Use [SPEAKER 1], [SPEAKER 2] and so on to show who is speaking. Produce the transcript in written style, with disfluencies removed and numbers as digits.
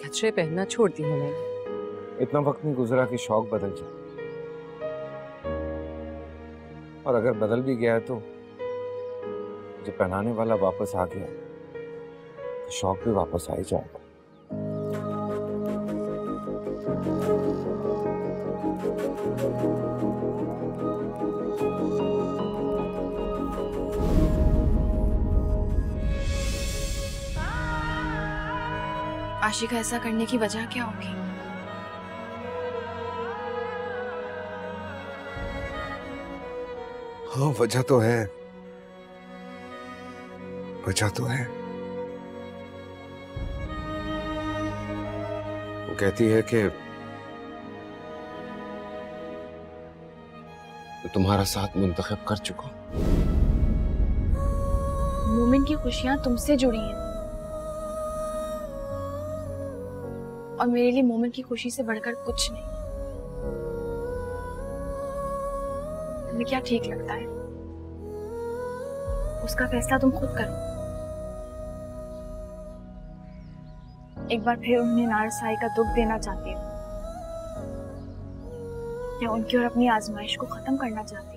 [SPEAKER 1] छत्रे पहनना छोड़ दी है मैंने।
[SPEAKER 2] इतना वक्त नहीं गुजरा कि शौक बदल जाए, और अगर बदल भी गया तो जब पहनाने वाला वापस आ गया तो शौक भी वापस आ ही जाएगा।
[SPEAKER 3] आशिका ऐसा करने की वजह क्या होगी?
[SPEAKER 2] हाँ, वजह तो है, वजह तो है। वो कहती है कि तुम्हारा साथ मुंतखब कर चुका हूं।
[SPEAKER 3] मोमिन की खुशियां तुमसे जुड़ी हैं, और मेरे लिए मोमिन की खुशी से बढ़कर कुछ नहीं। तुम्हें क्या ठीक लगता है, उसका फैसला तुम खुद करो। एक बार फिर उन्हें नारसाई का दुख देना चाहती हो, या उनकी और अपनी आजमाइश को खत्म करना चाहती हो?